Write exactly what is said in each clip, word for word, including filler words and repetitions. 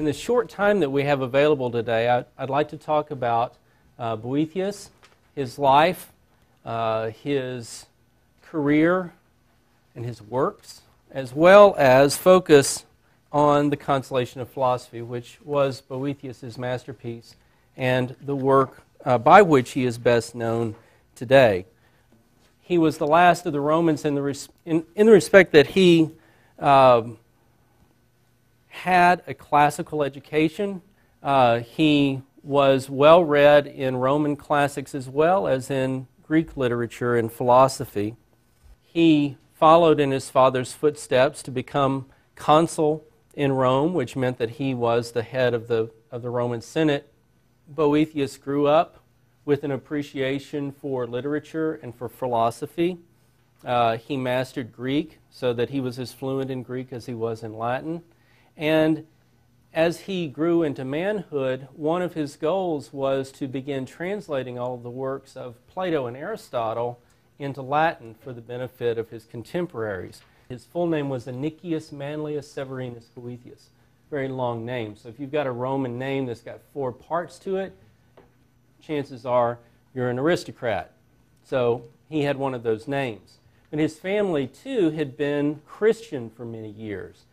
In the short time that we have available today, I, I'd like to talk about uh, Boethius, his life, uh, his career, and his works, as well as focus on the Consolation of Philosophy, which was Boethius' masterpiece and the work uh, by which he is best known today. He was the last of the Romans in the, res- in, in the respect that he um, had a classical education. Uh, he was well read in Roman classics as well as in Greek literature and philosophy. He followed in his father's footsteps to become consul in Rome, which meant that he was the head of the, of the Roman Senate. Boethius grew up with an appreciation for literature and for philosophy. Uh, he mastered Greek so that he was as fluent in Greek as he was in Latin. And as he grew into manhood, one of his goals was to begin translating all of the works of Plato and Aristotle into Latin for the benefit of his contemporaries. His full name was Anicius Manlius Severinus Boethius. Very long name. So if you've got a Roman name that's got four parts to it, chances are you're an aristocrat. So he had one of those names. But his family, too, had been Christian for many years.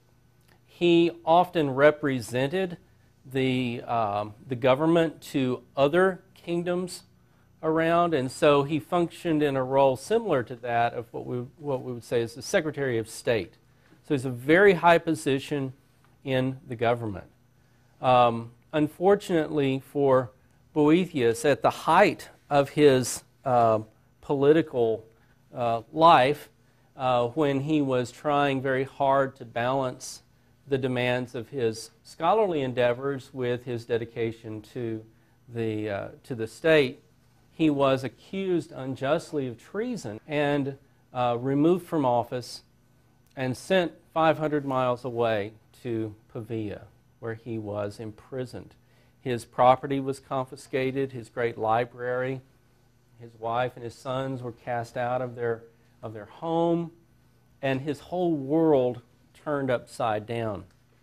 He often represented the, um, the government to other kingdoms around, and so he functioned in a role similar to that of what we, what we would say is the Secretary of State. So he's a very high position in the government. Um, unfortunately for Boethius, at the height of his uh, political uh, life, uh, when he was trying very hard to balance the demands of his scholarly endeavors with his dedication to the, uh, to the state, he was accused unjustly of treason and uh, removed from office and sent five hundred miles away to Pavia, where he was imprisoned. His property was confiscated, his great library. His wife and his sons were cast out of their, of their home, and his whole world turned upside down.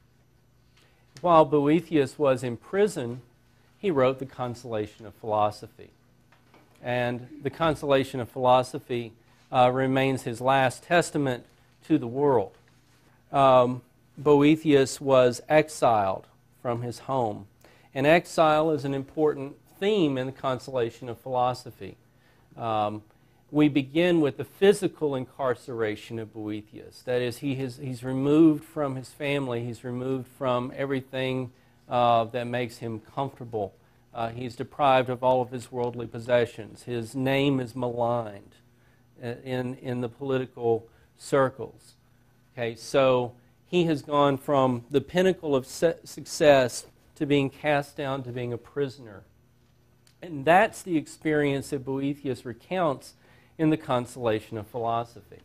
While Boethius was in prison, he wrote the Consolation of Philosophy. And the Consolation of Philosophy uh, remains his last testament to the world. Um, Boethius was exiled from his home. And exile is an important theme in the Consolation of Philosophy. Um, we begin with the physical incarceration of Boethius. That is, he has, he's removed from his family, he's removed from everything uh, that makes him comfortable. Uh, he's deprived of all of his worldly possessions. His name is maligned in, in the political circles. Okay, so he has gone from the pinnacle of success to being cast down to being a prisoner. And that's the experience that Boethius recounts in the Consolation of Philosophy.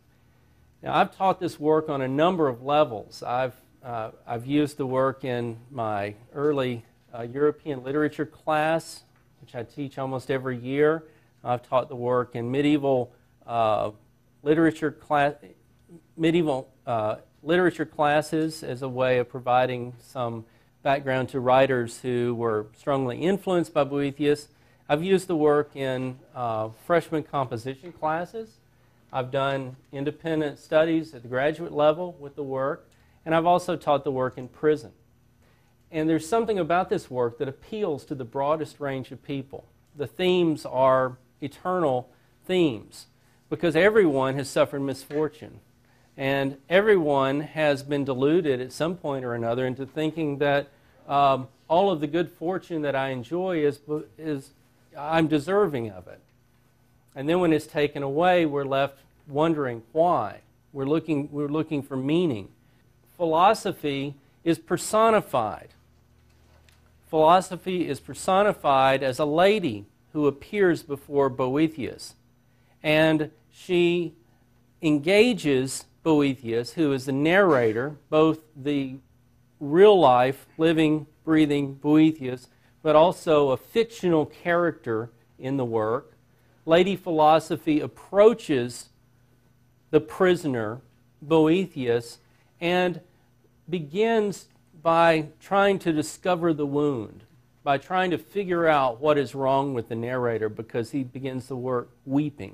Now, I've taught this work on a number of levels. I've, uh, I've used the work in my early uh, European literature class, which I teach almost every year. I've taught the work in medieval uh, literature class, medieval uh, literature classes as a way of providing some background to writers who were strongly influenced by Boethius. I've used the work in uh, freshman composition classes. I've done independent studies at the graduate level with the work, and I've also taught the work in prison. And there's something about this work that appeals to the broadest range of people. The themes are eternal themes because everyone has suffered misfortune. And everyone has been deluded at some point or another into thinking that um, all of the good fortune that I enjoy is, is I'm deserving of it. And then when it's taken away, we're left wondering why. We're looking, we're looking for meaning. Philosophy is personified. Philosophy is personified as a lady who appears before Boethius. And she engages Boethius, who is the narrator, both the real-life, living, breathing Boethius, but also a fictional character in the work. Lady Philosophy approaches the prisoner, Boethius, and begins by trying to discover the wound, by trying to figure out what is wrong with the narrator, because he begins the work weeping.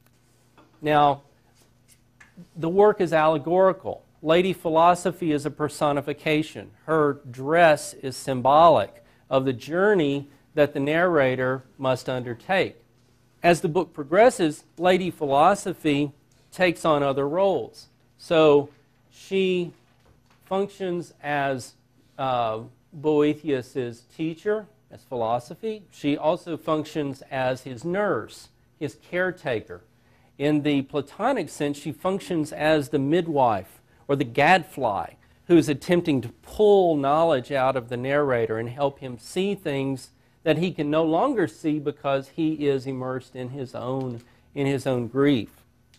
Now, the work is allegorical. Lady Philosophy is a personification. Her dress is symbolic of the journey that the narrator must undertake. As the book progresses, Lady Philosophy takes on other roles. So she functions as uh, Boethius's teacher, as Philosophy. She also functions as his nurse, his caretaker. In the Platonic sense, she functions as the midwife or the gadfly who is attempting to pull knowledge out of the narrator and help him see things that he can no longer see because he is immersed in his own, in his own grief.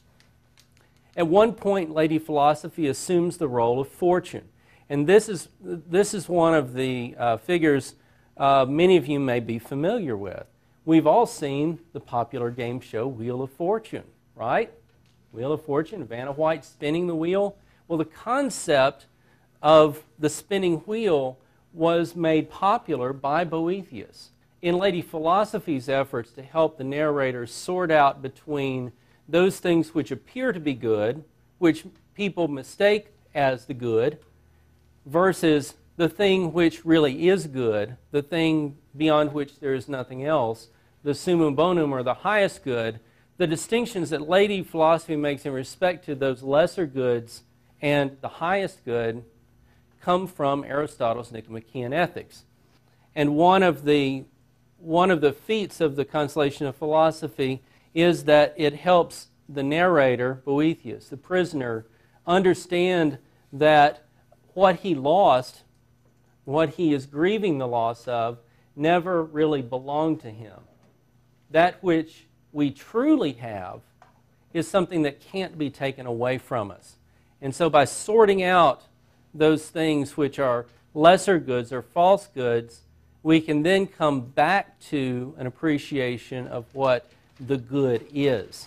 At one point, Lady Philosophy assumes the role of Fortune. And this is, this is one of the uh, figures uh, many of you may be familiar with. We've all seen the popular game show Wheel of Fortune, right? Wheel of Fortune, Vanna White spinning the wheel. Well, the concept of the spinning wheel was made popular by Boethius. In Lady Philosophy's efforts to help the narrator sort out between those things which appear to be good, which people mistake as the good, versus the thing which really is good, the thing beyond which there is nothing else, the summum bonum, or the highest good, the distinctions that Lady Philosophy makes in respect to those lesser goods and the highest good come from Aristotle's Nicomachean Ethics. And one of the, one of the feats of the Consolation of Philosophy is that it helps the narrator, Boethius, the prisoner, understand that what he lost, what he is grieving the loss of, never really belonged to him. That which we truly have is something that can't be taken away from us. And so by sorting out those things which are lesser goods or false goods, we can then come back to an appreciation of what the good is.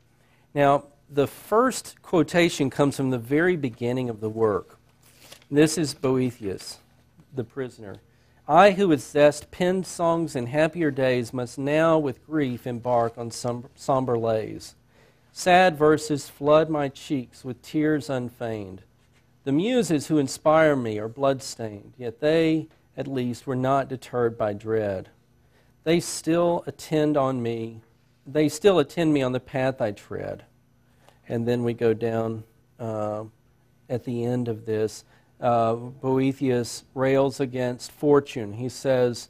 Now, the first quotation comes from the very beginning of the work. This is Boethius, the prisoner. I who with zest penned songs in happier days must now with grief embark on some somber lays. Sad verses flood my cheeks with tears unfeigned. The muses who inspire me are blood-stained, yet they, at least, were not deterred by dread. They still attend on me, they still attend me on the path I tread. And then we go down uh, at the end of this. Uh, Boethius rails against fortune. He says,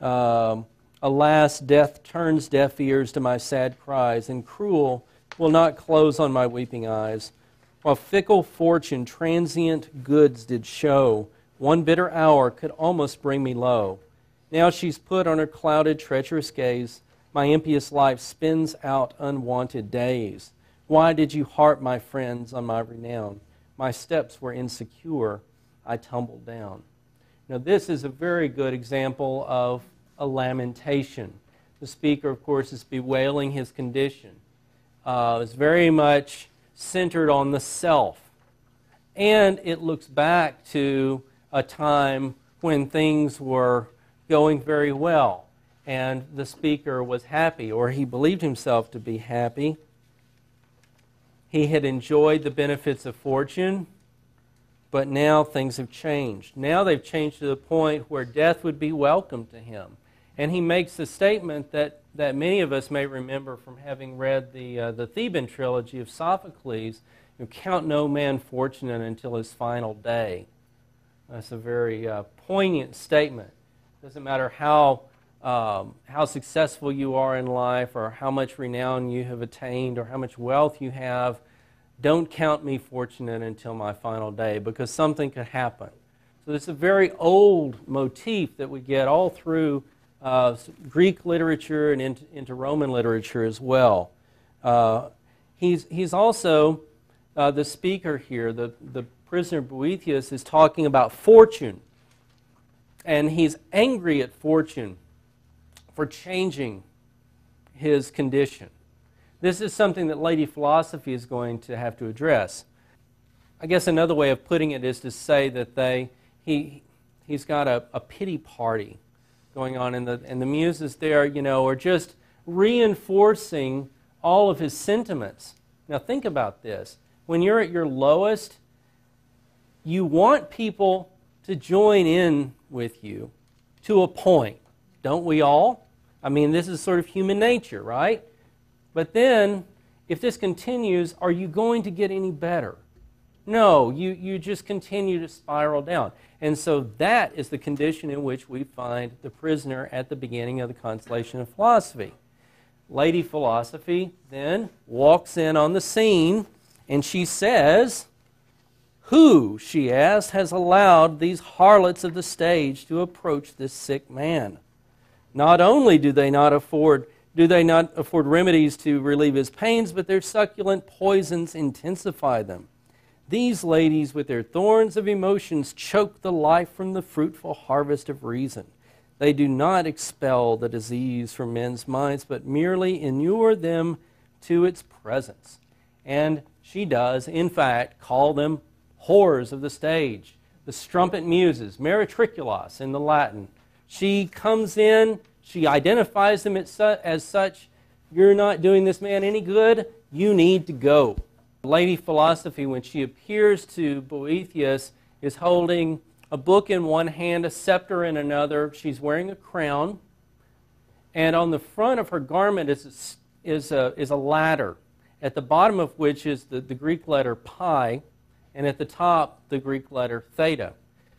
um, alas, death turns deaf ears to my sad cries, and cruel will not close on my weeping eyes. While fickle fortune transient goods did show, one bitter hour could almost bring me low. Now she's put on her clouded, treacherous gaze. My impious life spins out unwanted days. Why did you harp, my friends, on my renown? My steps were insecure. I tumbled down. Now this is a very good example of a lamentation. The speaker, of course, is bewailing his condition. Uh, it's very much centered on the self. And it looks back to a time when things were going very well and the speaker was happy, or he believed himself to be happy. He had enjoyed the benefits of fortune, but now things have changed. Now they've changed to the point where death would be welcome to him. And he makes the statement that, that many of us may remember from having read the, uh, the Theban trilogy of Sophocles, you count no man fortunate until his final day. That's a very uh, poignant statement. It doesn't matter how, um, how successful you are in life or how much renown you have attained or how much wealth you have. Don't count me fortunate until my final day, because something could happen. So it's a very old motif that we get all through uh, Greek literature and into, into Roman literature as well. Uh, he's, he's also, uh, the speaker here, the, the prisoner Boethius, is talking about fortune. And he's angry at fortune for changing his condition. This is something that Lady Philosophy is going to have to address. I guess another way of putting it is to say that they, he, he's got a, a pity party going on, and the, and the muses there, you know, are just reinforcing all of his sentiments. Now think about this. When you're at your lowest, you want people to join in with you to a point. Don't we all? I mean, this is sort of human nature, right? But then, if this continues, are you going to get any better? No, you, you just continue to spiral down. And so that is the condition in which we find the prisoner at the beginning of the Consolation of Philosophy. Lady Philosophy then walks in on the scene, and she says, "Who," she asks, "has allowed these harlots of the stage to approach this sick man? Not only do they not afford do they not afford remedies to relieve his pains, but their succulent poisons intensify them. These ladies, with their thorns of emotions, choke the life from the fruitful harvest of reason. They do not expel the disease from men's minds, but merely inure them to its presence." And she does, in fact, call them whores of the stage, the strumpet muses, meretriculas in the Latin. She comes in, she identifies them as such. You're not doing this man any good, you need to go. Lady Philosophy, when she appears to Boethius, is holding a book in one hand, a scepter in another. She's wearing a crown, and on the front of her garment is a, is a, is a ladder, at the bottom of which is the, the Greek letter pi, and at the top the Greek letter theta.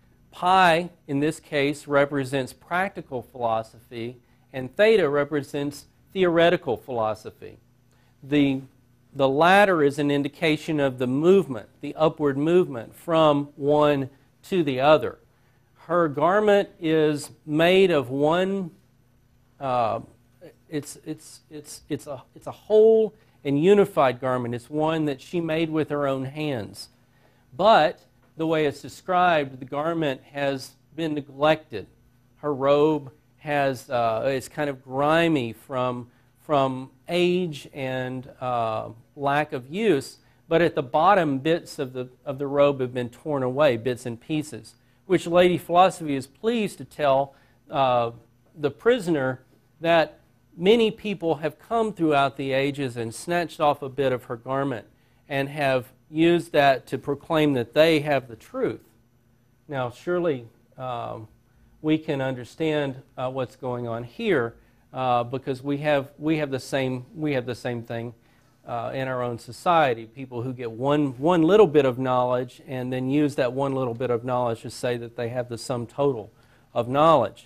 Pi, in this case, represents practical philosophy, and theta represents theoretical philosophy. The, the latter is an indication of the movement, the upward movement from one to the other. Her garment is made of one, uh, it's, it's, it's, it's, a, it's a whole and unified garment. It's one that she made with her own hands. But the way it's described, the garment has been neglected. Her robe has uh, is kind of grimy from, from age and uh, lack of use, but at the bottom, bits of the, of the robe have been torn away, bits and pieces, which Lady Philosophy is pleased to tell uh, the prisoner that many people have come throughout the ages and snatched off a bit of her garment and have used that to proclaim that they have the truth. Now, surely um, we can understand uh, what's going on here uh, because we have we have the same we have the same thing uh, in our own society. People who get one one little bit of knowledge and then use that one little bit of knowledge to say that they have the sum total of knowledge.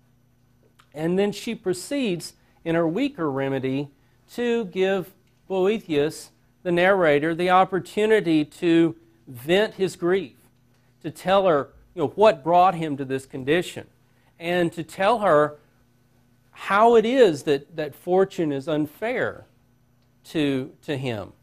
And then she proceeds in her weaker remedy to give Boethius, the narrator, the opportunity to vent his grief, to tell her, you know, what brought him to this condition, and to tell her how it is that, that fortune is unfair to, to him.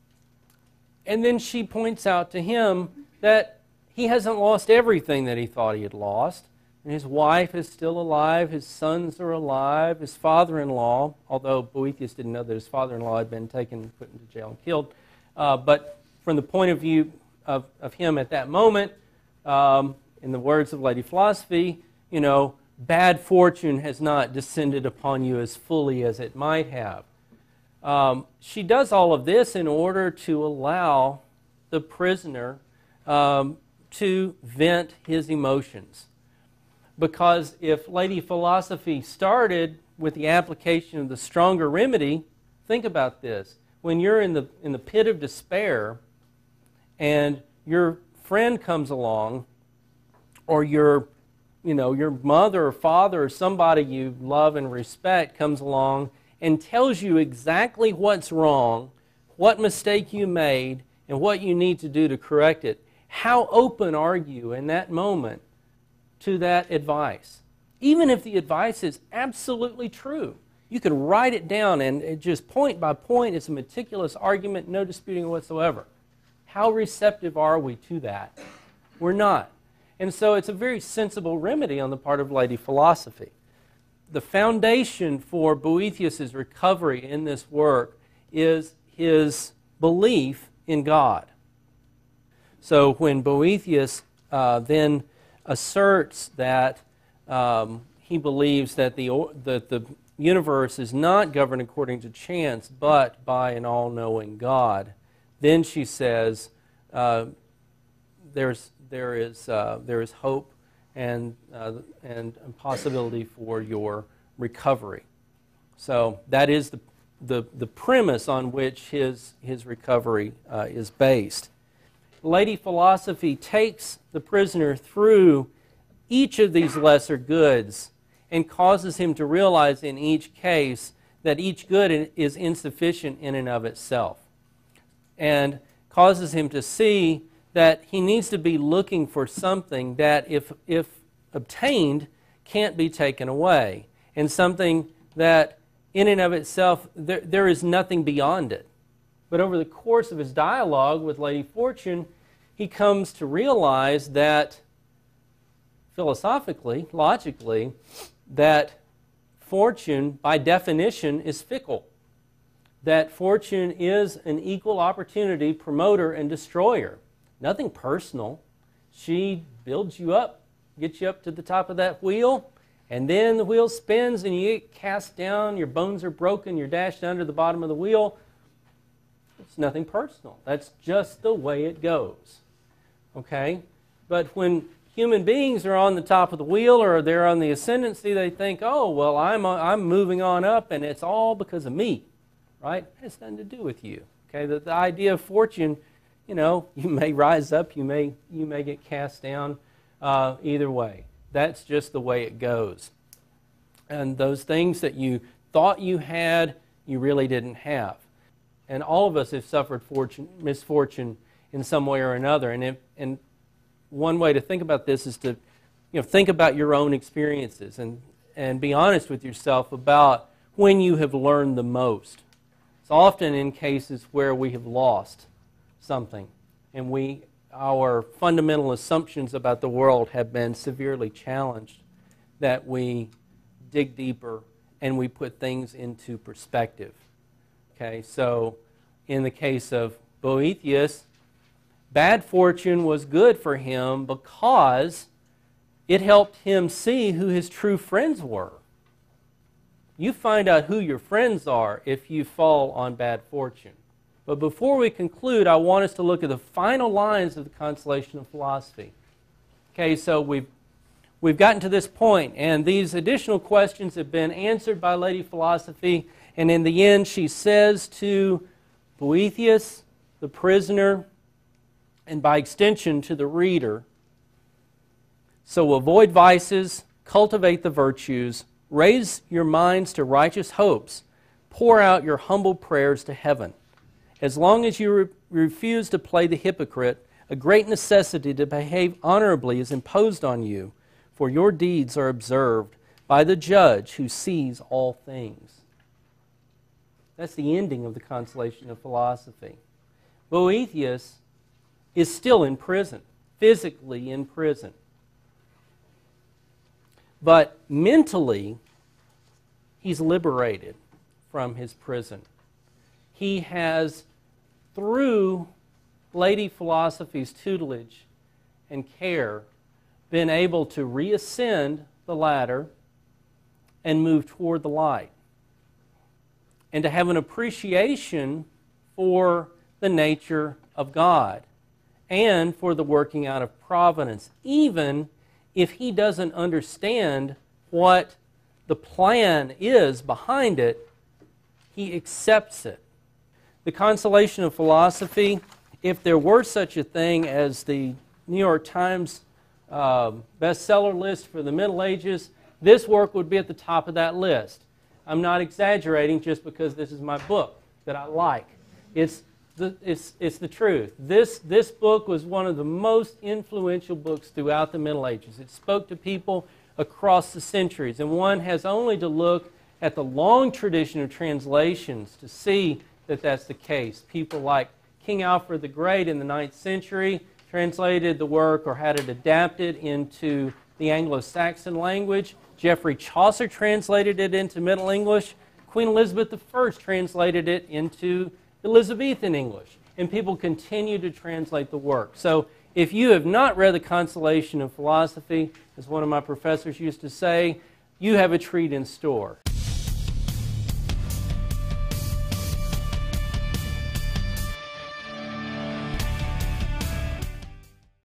And then she points out to him that he hasn't lost everything that he thought he had lost. And his wife is still alive, his sons are alive, his father-in-law, although Boethius didn't know that his father-in-law had been taken, put into jail and killed. Uh, but from the point of view of, of him at that moment, um, in the words of Lady Philosophy, you know, bad fortune has not descended upon you as fully as it might have. Um, she does all of this in order to allow the prisoner um, to vent his emotions. Because if Lady Philosophy started with the application of the stronger remedy, think about this. When you're in the, in the pit of despair and your friend comes along, or your, you know, your mother or father or somebody you love and respect comes along and tells you exactly what's wrong, what mistake you made, and what you need to do to correct it, how open are you in that moment to that advice? Even if the advice is absolutely true, you could write it down and it just point by point, it's a meticulous argument, no disputing whatsoever. How receptive are we to that? We're not. And so it's a very sensible remedy on the part of Lady Philosophy. The foundation for Boethius' recovery in this work is his belief in God. So when Boethius uh, then asserts that um, he believes that the, that the universe is not governed according to chance, but by an all-knowing God. Then she says, uh, there's, there, is, uh, there is hope and, uh, and a possibility for your recovery. So that is the, the, the premise on which his, his recovery uh, is based. Lady Philosophy takes the prisoner through each of these lesser goods and causes him to realize in each case that each good is insufficient in and of itself, and causes him to see that he needs to be looking for something that, if, if obtained, can't be taken away, and something that in and of itself, there, there is nothing beyond it. But over the course of his dialogue with Lady Fortune, he comes to realize that, philosophically, logically, that fortune, by definition, is fickle. That fortune is an equal opportunity promoter and destroyer. Nothing personal. She builds you up, gets you up to the top of that wheel, and then the wheel spins and you get cast down, your bones are broken, you're dashed under the bottom of the wheel. It's nothing personal. That's just the way it goes. Okay? But when human beings are on the top of the wheel or they're on the ascendancy, they think, oh, well, I'm, I'm moving on up and it's all because of me. Right? It has nothing to do with you. Okay? The, the idea of fortune, you know, you may rise up, you may, you may get cast down, uh, either way. That's just the way it goes. And those things that you thought you had, you really didn't have. And all of us have suffered fortune, misfortune in some way or another. And, if, and one way to think about this is to, you know, think about your own experiences and, and be honest with yourself about when you have learned the most. It's often in cases where we have lost something and we, our fundamental assumptions about the world have been severely challenged, that we dig deeper and we put things into perspective. Okay, so in the case of Boethius, bad fortune was good for him because it helped him see who his true friends were. You find out who your friends are if you fall on bad fortune. But before we conclude, I want us to look at the final lines of the Consolation of Philosophy. Okay, so we've, we've gotten to this point, and these additional questions have been answered by Lady Philosophy, and in the end she says to Boethius, the prisoner, and by extension to the reader, so avoid vices, cultivate the virtues, raise your minds to righteous hopes, pour out your humble prayers to heaven. As long as you re- refuse to play the hypocrite, a great necessity to behave honorably is imposed on you, for your deeds are observed by the judge who sees all things. That's the ending of the Consolation of Philosophy. Boethius is still in prison, physically in prison. But mentally, he's liberated from his prison. He has, through Lady Philosophy's tutelage and care, been able to reascend the ladder and move toward the light, and to have an appreciation for the nature of God and for the working out of providence, even if he doesn't understand what the plan is behind it. He accepts it. The Consolation of Philosophy, if there were such a thing as the New York Times uh, bestseller list for the Middle Ages, this work would be at the top of that list. I'm not exaggerating just because this is my book that I like. It's the, it's, it's the truth. This, this book was one of the most influential books throughout the Middle Ages. It spoke to people across the centuries, and one has only to look at the long tradition of translations to see that that's the case. People like King Alfred the Great in the ninth century translated the work or had it adapted into the Anglo-Saxon language. Geoffrey Chaucer translated it into Middle English. Queen Elizabeth the First translated it into Elizabethan English. and people continue to translate the work. So if you have not read The Consolation of Philosophy, as one of my professors used to say, you have a treat in store.